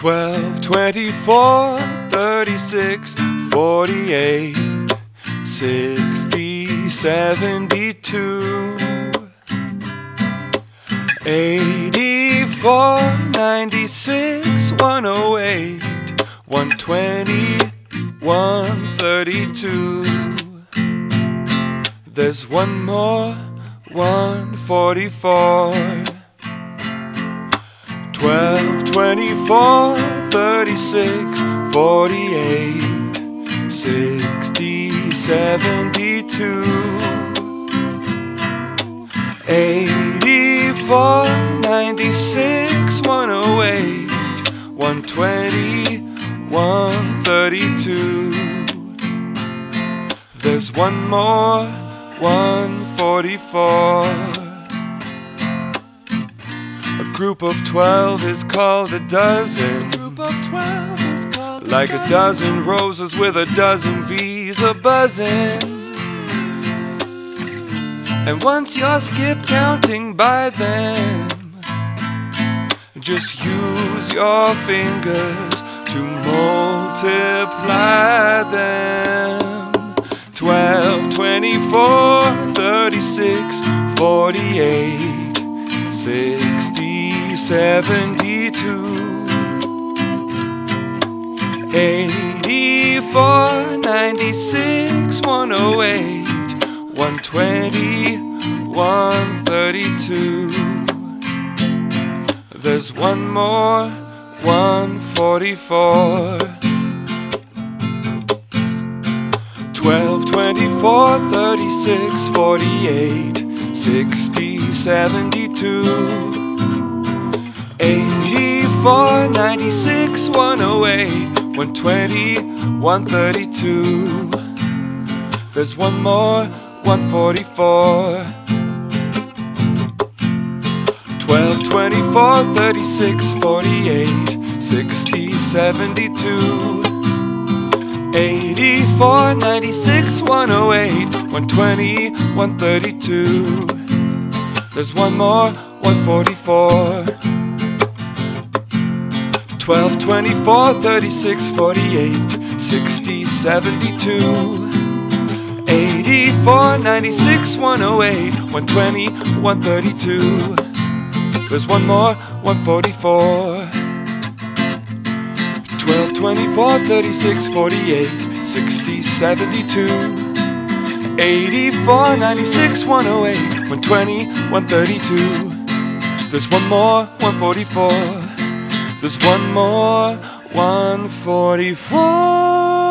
12, 24, 36, 48, 60, 72, 84, 96, 108, 120, 132. There's one more, 144. 12, 24, 36, 48, 60, 72, 84, 96, 108, 120, 132. There's one more, 144. A group of 12 is called a dozen. Like a dozen roses with a dozen bees a-buzzing. And once you're skip counting by them, just use your fingers to multiply them. 12, 24, 36, 48, 60, 72, 84, 96, 108, 120, 132. There's one more, 144. 12, 24, 36, 48, 60, 72, 84, 96, 108, 120, 132. There's one more, 144. 12, 24, 36, 48, 60, 72, 84, 96, 108, 120, 132. There's one more, 144. 12, 24, 36, 48, 60, 72, 84, 96, 108, 120, 132. There's one more, 144. 12, 24, 36, 48, 60, 72, 84, 96, 108, 120, 132. There's one more, 144. There's one more, 144.